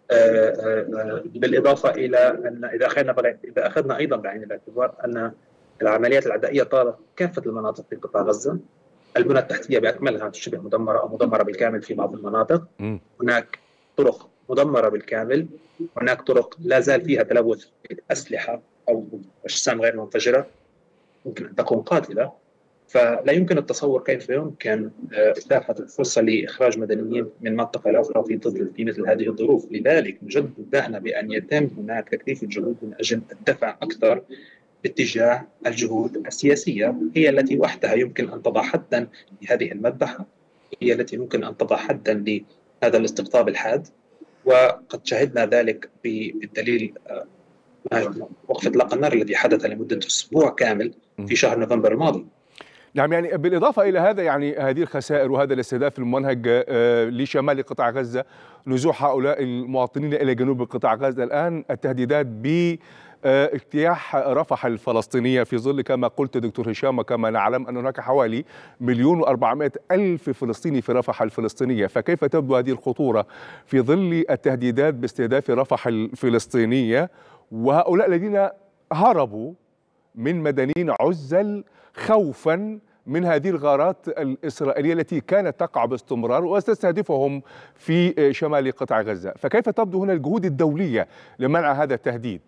بالإضافة إلى أن إذا أخذنا إذا أخذنا أيضا بعين الاعتبار أن العمليات العدائية طالت كافة المناطق في قطاع غزة، البنى التحتية بأكملها شبه مدمرة أو مدمرة بالكامل في بعض المناطق. م. هناك طرق مدمرة بالكامل، هناك طرق لا زال فيها تلوث أسلحة أو أجسام غير منفجرة ممكن أن تكون قاتلة. فلا يمكن التصور كيف يمكن إتاحة الفرصة لإخراج مدنيين من منطقة إلى أخرى في ظل في مثل هذه الظروف. لذلك نجدد نداءنا بأن يتم هناك تكثيف الجهود من أجل الدفع أكثر باتجاه الجهود السياسية، هي التي وحدها يمكن أن تضع حدا لهذه المذبحة، هي التي يمكن أن تضع حدا لهذا الاستقطاب الحاد. وقد شهدنا ذلك بالدليل وقف إطلاق النار الذي حدث لمدة أسبوع كامل في شهر نوفمبر الماضي. نعم، يعني بالإضافة إلى هذا يعني هذه الخسائر وهذا الاستهداف الممنهج لشمال قطاع غزة، نزوح هؤلاء المواطنين إلى جنوب قطاع غزة، الآن التهديدات ب اجتياح رفح الفلسطينية في ظل كما قلت دكتور هشام وكما نعلم أن هناك حوالي مليون وأربعمائة ألف فلسطيني في رفح الفلسطينية. فكيف تبدو هذه الخطورة في ظل التهديدات باستهداف رفح الفلسطينية وهؤلاء الذين هربوا من مدنيين عزل خوفا من هذه الغارات الإسرائيلية التي كانت تقع باستمرار وتستهدفهم في شمال قطاع غزة؟ فكيف تبدو هنا الجهود الدولية لمنع هذا التهديد؟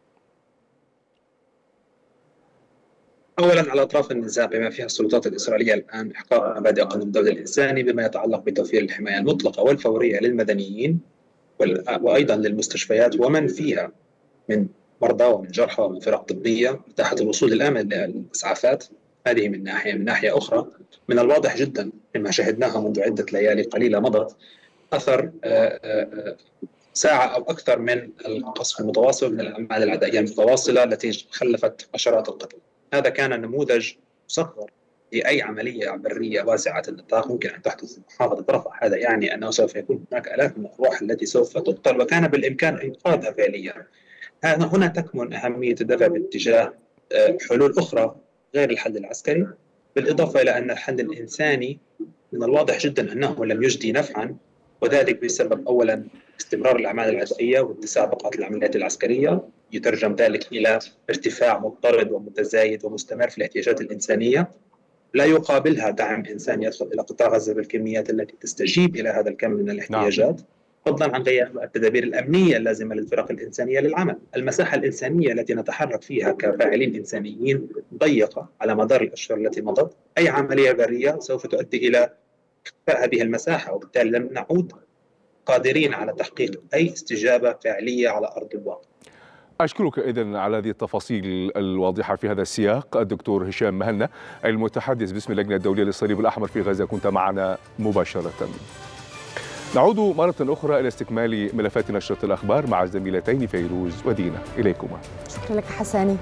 أولا على أطراف النزاع بما فيها السلطات الإسرائيلية الآن إحقاق مبادئ قانون الدولي الإنساني بما يتعلق بتوفير الحماية المطلقة والفورية للمدنيين وأيضا للمستشفيات ومن فيها من مرضى ومن جرحى ومن فرق طبية تحت الوصول الآمن للإسعافات. هذه من ناحية. من ناحية أخرى من الواضح جدا مما شهدناه منذ عدة ليالي قليلة مضت أثر ساعة أو أكثر من القصف المتواصل من الأعمال العدائية المتواصلة التي خلفت عشرات القتلى. هذا كان نموذج مصغر لأي عملية برية واسعة النطاق ممكن أن تحدث في محافظة رفح. هذا يعني أنه سوف يكون هناك آلاف من الأرواح التي سوف تقتل، وكان بالإمكان إنقاذها فعليا. هنا تكمن أهمية الدفع باتجاه حلول أخرى غير الحل العسكري، بالإضافة إلى أن الحل الإنساني من الواضح جدا أنه لم يجدي نفعا، وذلك بسبب أولا استمرار الأعمال العدائية واتساع بقعة العمليات العسكرية، يترجم ذلك إلى ارتفاع مضطرد ومتزايد ومستمر في الاحتياجات الإنسانية، لا يقابلها دعم إنساني يدخل إلى قطاع غزة بالكميات التي تستجيب إلى هذا الكم من الاحتياجات، فضلا عن غياب التدابير الأمنية اللازمة للفرق الإنسانية للعمل. المساحة الإنسانية التي نتحرك فيها كفاعلين إنسانيين ضيقة على مدار الأشهر التي مضت. أي عملية برية سوف تؤدي إلى إخفاء هذه المساحة، وبالتالي لن نعود قادرين على تحقيق أي استجابة فعلية على أرض الواقع. أشكرك إذن على هذه التفاصيل الواضحة في هذا السياق. الدكتور هشام مهنا المتحدث باسم اللجنة الدولية للصليب الأحمر في غزة، كنت معنا مباشرة. نعود مرة أخرى إلى استكمال ملفات نشرة الأخبار مع الزميلتين فيروز ودينا. إليكما. شكرا لك حساني.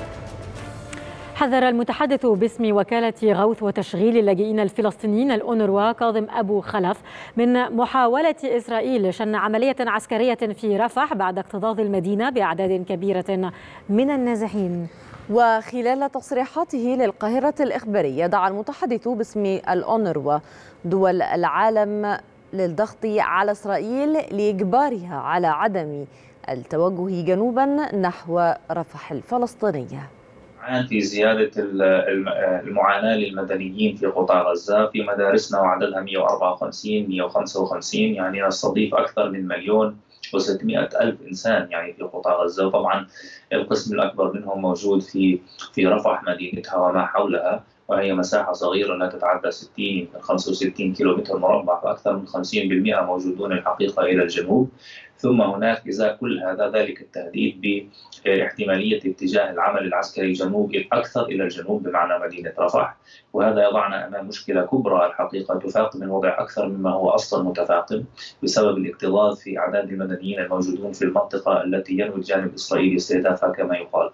حذر المتحدث باسم وكالة غوث وتشغيل اللاجئين الفلسطينيين الأونروا كاظم أبو خلف من محاولة إسرائيل شن عملية عسكرية في رفح بعد اكتظاظ المدينة بأعداد كبيرة من النازحين. وخلال تصريحاته للقاهرة الإخبارية دعا المتحدث باسم الأونروا دول العالم للضغط على إسرائيل لإجبارها على عدم التوجه جنوبا نحو رفح الفلسطينية. في زيادة المعاناة للمدنيين في قطاع غزة في مدارسنا وعددها مئة وأربعة وخمسين مئة وخمسة وخمسين، يعني نستضيف أكثر من مليون وستمائة ألف إنسان يعني في قطاع غزة. وطبعا القسم الأكبر منهم موجود في في رفح مدينتها وما حولها، وهي مساحة صغيرة لا تتعدى ستين يمكن خمسة وستين كيلومتر مربع، فأكثر من خمسين بالمئة موجودون الحقيقة إلى الجنوب. ثم هناك إزاء كل هذا ذلك التهديد باحتمالية اتجاه العمل العسكري الجنوبي أكثر إلى الجنوب بمعنى مدينة رفح، وهذا يضعنا أمام مشكلة كبرى الحقيقة تفاقم الوضع أكثر مما هو أصلا متفاقم بسبب الاكتظاظ في أعداد المدنيين الموجودون في المنطقة التي ينوي الجانب الإسرائيلي استهدافها كما يقال.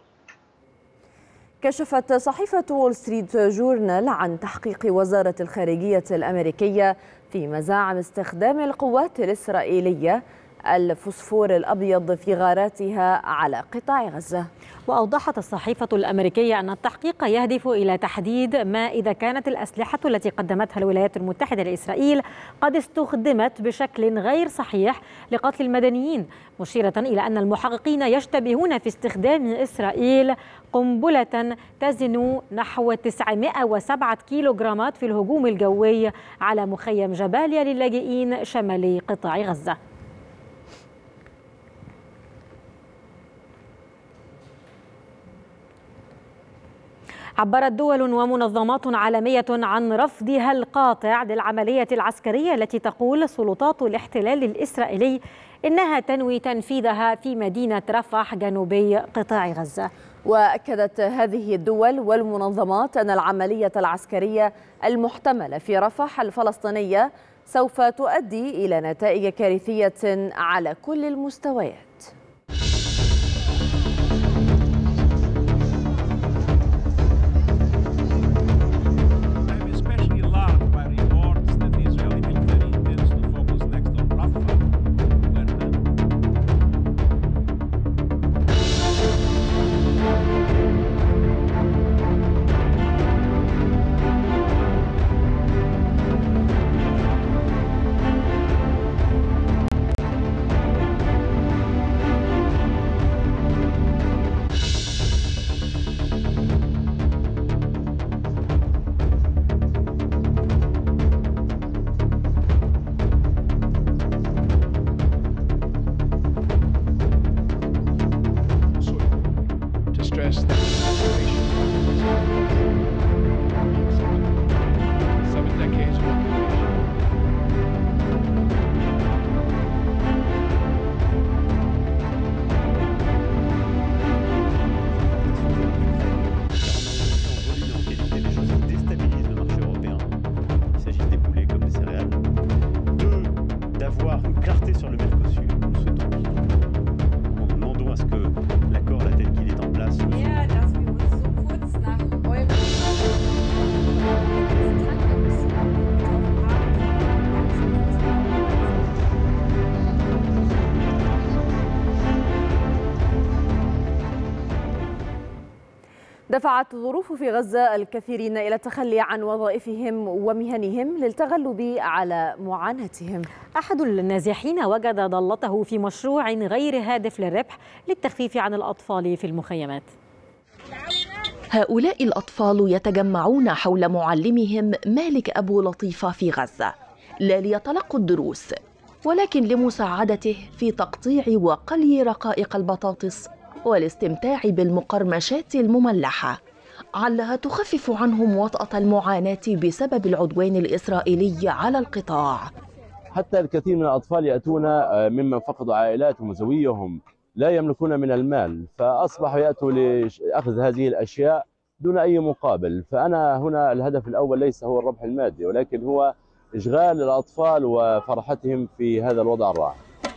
كشفت صحيفة وول ستريت جورنال عن تحقيق وزارة الخارجية الأمريكية في مزاعم استخدام القوات الإسرائيلية الفوسفور الأبيض في غاراتها على قطاع غزة. وأوضحت الصحيفة الأمريكية أن التحقيق يهدف إلى تحديد ما إذا كانت الأسلحة التي قدمتها الولايات المتحدة لإسرائيل قد استخدمت بشكل غير صحيح لقتل المدنيين، مشيرة إلى أن المحققين يشتبهون في استخدام إسرائيل قنبلة تزن نحو تسعمائة وسبعة كيلوغرامات في الهجوم الجوي على مخيم جباليا للاجئين شمالي قطاع غزة. عبرت دول ومنظمات عالمية عن رفضها القاطع للعملية العسكرية التي تقول سلطات الاحتلال الإسرائيلي إنها تنوي تنفيذها في مدينة رفح جنوبي قطاع غزة. وأكدت هذه الدول والمنظمات أن العملية العسكرية المحتملة في رفح الفلسطينية سوف تؤدي إلى نتائج كارثية على كل المستويات. دفعت الظروف في غزة الكثيرين إلى التخلي عن وظائفهم ومهنهم للتغلب على معاناتهم. أحد النازحين وجد ضالته في مشروع غير هادف للربح للتخفيف عن الأطفال في المخيمات. هؤلاء الأطفال يتجمعون حول معلمهم مالك أبو لطيفة في غزة، لا ليتلقوا الدروس ولكن لمساعدته في تقطيع وقلي رقائق البطاطس والاستمتاع بالمقرمشات المملحة، علها تخفف عنهم وطأة المعاناة بسبب العدوان الإسرائيلي على القطاع. حتى الكثير من الأطفال يأتون ممن فقدوا عائلاتهم وزويهم لا يملكون من المال، فأصبحوا يأتوا لأخذ هذه الأشياء دون أي مقابل. فأنا هنا الهدف الأول ليس هو الربح المادي، ولكن هو إشغال الأطفال وفرحتهم في هذا الوضع الراهن.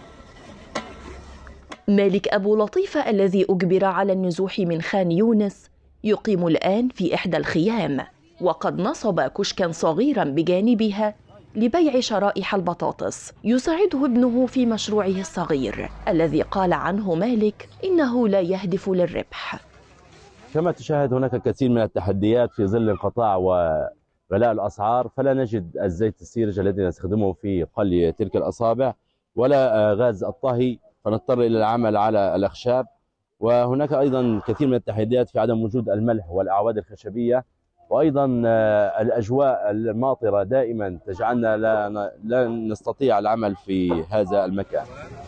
مالك أبو لطيفة الذي أجبر على النزوح من خان يونس يقيم الآن في إحدى الخيام، وقد نصب كشكا صغيرا بجانبها لبيع شرائح البطاطس يساعده ابنه في مشروعه الصغير الذي قال عنه مالك إنه لا يهدف للربح. كما تشاهد هناك الكثير من التحديات في ظل انقطاع وغلاء الأسعار، فلا نجد الزيت السيرج الذي نستخدمه في قلي تلك الأصابع ولا غاز الطهي، فنضطر إلى العمل على الأخشاب. وهناك أيضا كثير من التحديات في عدم وجود الملح والأعواد الخشبية، وأيضا الأجواء الماطرة دائما تجعلنا لا, لا نستطيع العمل في هذا المكان.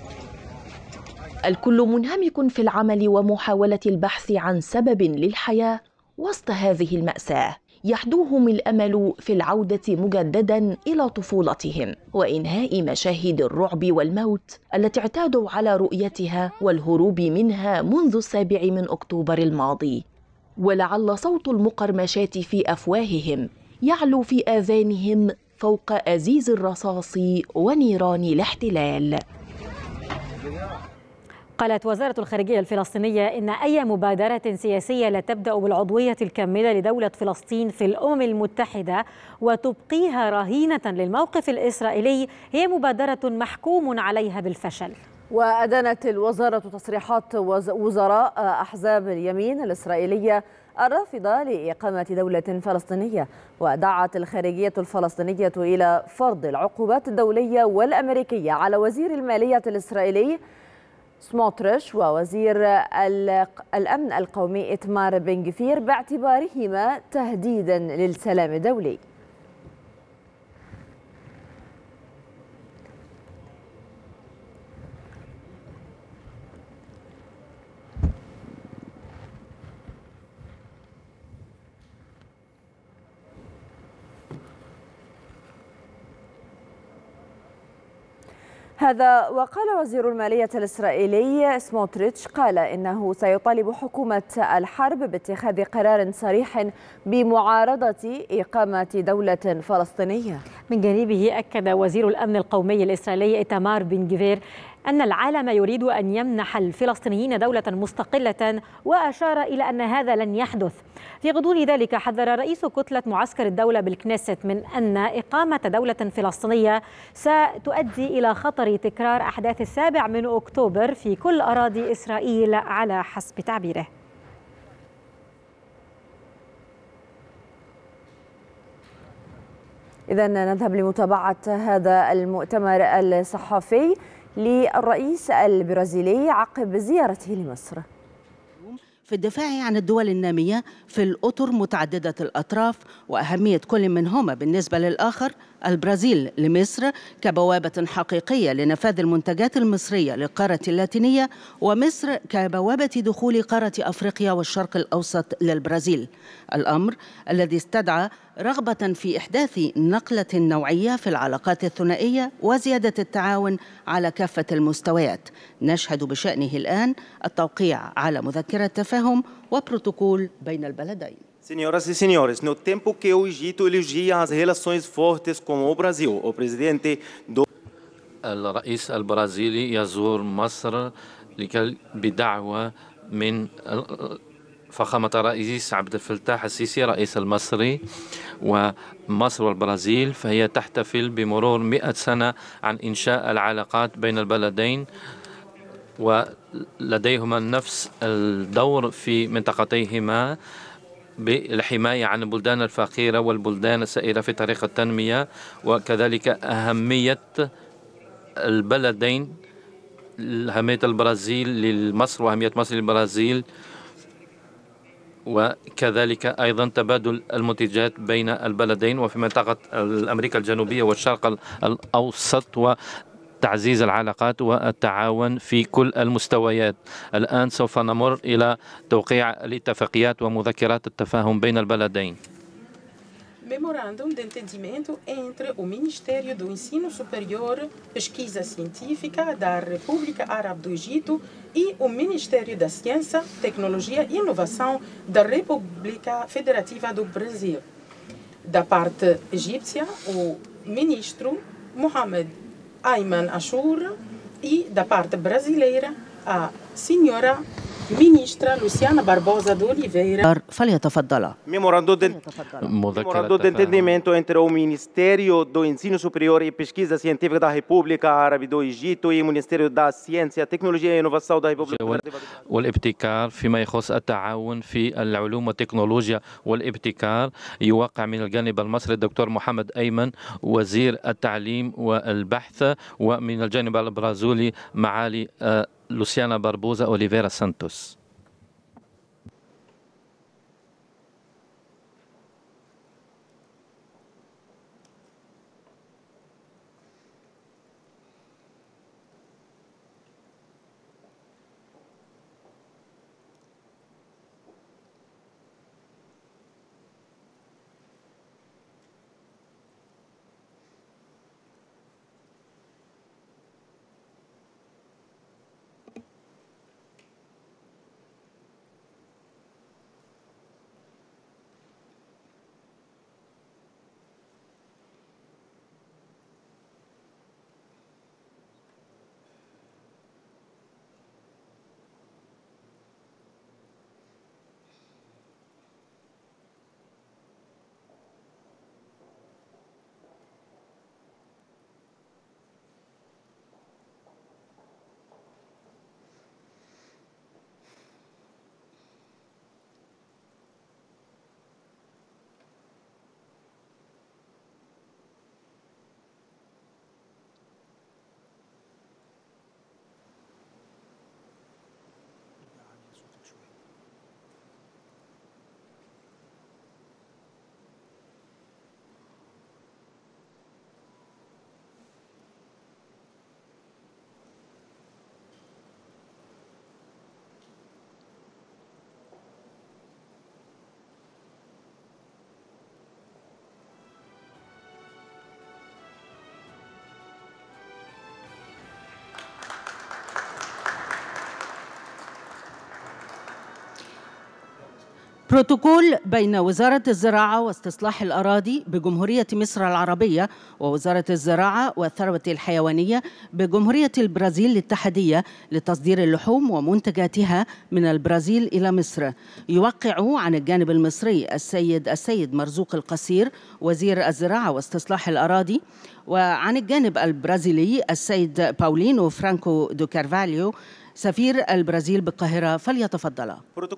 الكل منهمك في العمل ومحاولة البحث عن سبب للحياة وسط هذه المأساة. يحدوهم الأمل في العودة مجددا إلى طفولتهم وإنهاء مشاهد الرعب والموت التي اعتادوا على رؤيتها والهروب منها منذ السابع من أكتوبر الماضي. ولعل صوت المقرمشات في أفواههم يعلو في آذانهم فوق أزيز الرصاص ونيران الاحتلال. قالت وزارة الخارجية الفلسطينية إن أي مبادرة سياسية لا تبدأ بالعضوية الكاملة لدولة فلسطين في الأمم المتحدة وتبقيها رهينة للموقف الإسرائيلي هي مبادرة محكوم عليها بالفشل. وأدانت الوزارة تصريحات وزراء أحزاب اليمين الإسرائيلية الرافضة لإقامة دولة فلسطينية، ودعت الخارجية الفلسطينية إلى فرض العقوبات الدولية والأمريكية على وزير المالية الإسرائيلي سموتريش ووزير الأمن القومي إتمار بن غفير باعتبارهما تهديدا للسلام الدولي. هذا وقال وزير المالية الإسرائيلي سموتريتش قال إنه سيطالب حكومة الحرب باتخاذ قرار صريح بمعارضة إقامة دولة فلسطينية. من جانبه أكد وزير الأمن القومي الإسرائيلي إتمار بن غفير أن العالم يريد أن يمنح الفلسطينيين دولة مستقلة، وأشار إلى أن هذا لن يحدث. في غضون ذلك حذر رئيس كتلة معسكر الدولة بالكنيست من أن إقامة دولة فلسطينية ستؤدي إلى خطر تكرار أحداث السابع من أكتوبر في كل أراضي إسرائيل على حسب تعبيره. إذن نذهب لمتابعة هذا المؤتمر الصحفي للرئيس البرازيلي عقب زيارته لمصر. في الدفاع عن الدول النامية في الأطر متعددة الأطراف وأهمية كل منهما بالنسبة للآخر، البرازيل لمصر كبوابة حقيقية لنفاذ المنتجات المصرية للقارة اللاتينية، ومصر كبوابة دخول قارة أفريقيا والشرق الأوسط للبرازيل، الأمر الذي استدعى رغبة في إحداث نقلة نوعية في العلاقات الثنائية وزيادة التعاون على كافة المستويات. نشهد بشأنه الآن التوقيع على مذكرة تفاهم وبروتوكول بين البلدين. Senhoras e senhores, no tempo que o Egito elogia as relações fortes com o Brasil, o presidente do الرئيس البرازيلي يزور مصر بدعوة من فخامة الرئيس عبد الفتاح السيسي رئيس المصري، ومصر والبرازيل فهي تحتفل بمرور مئة سنة عن إنشاء العلاقات بين البلدين، ولديهما نفس الدور في منطقتيهما بالحماية عن البلدان الفقيرة والبلدان السائرة في طريق التنمية، وكذلك أهمية البلدين، أهمية البرازيل لمصر وأهمية مصر للبرازيل، وكذلك أيضا تبادل المنتجات بين البلدين وفي منطقة أمريكا الجنوبية والشرق الأوسط، وتعزيز العلاقات والتعاون في كل المستويات. الآن سوف نمر إلى توقيع الاتفاقيات ومذكرات التفاهم بين البلدين. Memorandum de entendimento entre o Ministério do Ensino Superior, Pesquisa Científica da República Árabe do Egito e o Ministério da Ciência, Tecnologia e Inovação da República Federativa do Brasil. Da parte egípcia, o ministro Mohamed Ayman Ashur e da parte brasileira, a senhora ministra Luciana Barbosa de Oliveira. فليتفضل. Memorando de entendimento entre o Ministério do Ensino Superior e Pesquisa Científica da República Árabe do Egito e o Ministério da Ciência, Tecnologia e Inovação da República والابتكار فيما يخص التعاون في العلوم والتكنولوجيا والابتكار. يوقع من الجانب المصري الدكتور محمد أيمن وزير التعليم والبحث، ومن الجانب البرازيلي معالي لوسيانا باربوزا أوليفيرا سانتوس. بروتوكول بين وزارة الزراعة واستصلاح الأراضي بجمهورية مصر العربية ووزارة الزراعة والثروة الحيوانية بجمهورية البرازيل الاتحادية لتصدير اللحوم ومنتجاتها من البرازيل إلى مصر. يوقع عن الجانب المصري السيد السيد مرزوق القصير وزير الزراعة واستصلاح الأراضي، وعن الجانب البرازيلي السيد باولينو فرانكو دو كارفاليو سفير البرازيل بالقاهرة. فليتفضل.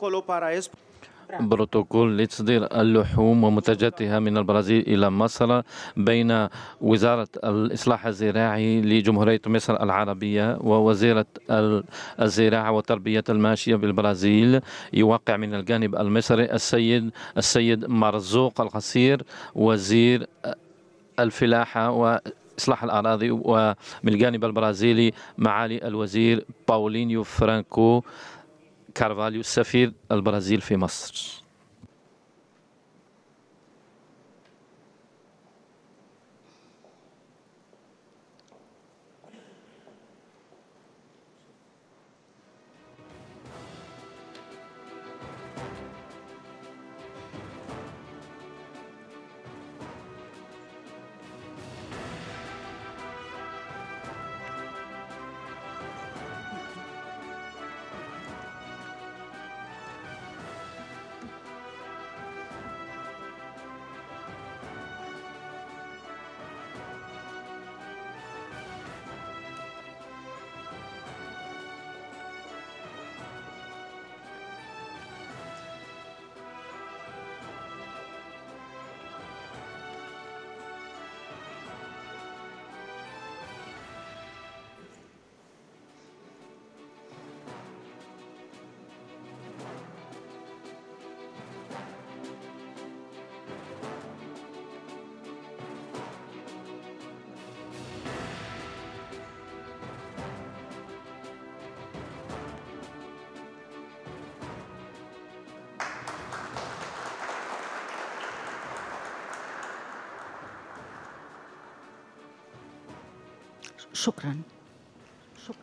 بروتوكول لتصدير اللحوم ومنتجاتها من البرازيل إلى مصر بين وزارة الإصلاح الزراعي لجمهورية مصر العربية ووزيرة الزراعة وتربية الماشية بالبرازيل. يوقع من الجانب المصري السيد السيد مرزوق القصير وزير الفلاحة وإصلاح الأراضي، ومن الجانب البرازيلي معالي الوزير باولينيو فرانكو كارفاليو سفير البرازيل في مصر. شكرا. شكرا.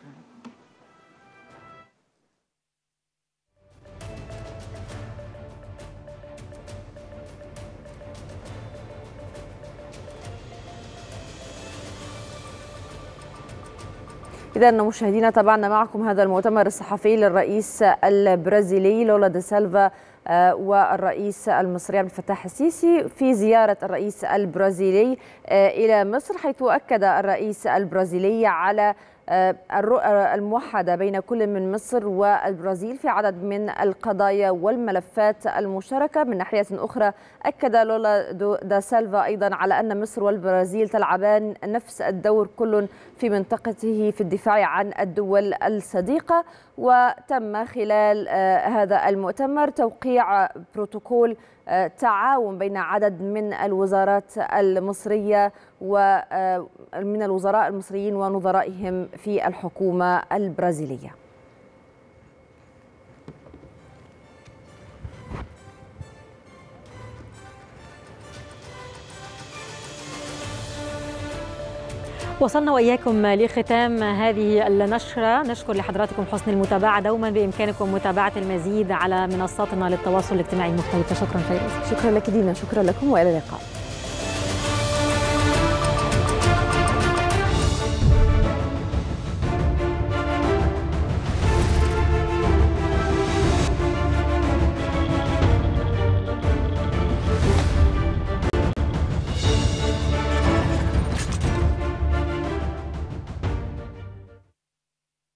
إذا مشاهدينا تابعنا معكم هذا المؤتمر الصحفي للرئيس البرازيلي لولا دا سيلفا والرئيس المصري عبد الفتاح السيسي في زيارة الرئيس البرازيلي إلى مصر، حيث أكد الرئيس البرازيلي على الرؤى الموحدة بين كل من مصر والبرازيل في عدد من القضايا والملفات المشتركة. من ناحية أخرى أكد لولا دا سيلفا أيضا على أن مصر والبرازيل تلعبان نفس الدور كل في منطقته في الدفاع عن الدول الصديقة. وتم خلال هذا المؤتمر توقيع بروتوكول تعاون بين عدد من الوزارات المصرية ومن الوزراء المصريين ونظرائهم في الحكومة البرازيلية. وصلنا وإياكم لختام هذه النشرة. نشكر لحضراتكم حسن المتابعة. دوما بإمكانكم متابعة المزيد على منصاتنا للتواصل الاجتماعي المختلفة. شكرا فيروز. شكرا لك دينا. شكرا لكم وإلى اللقاء.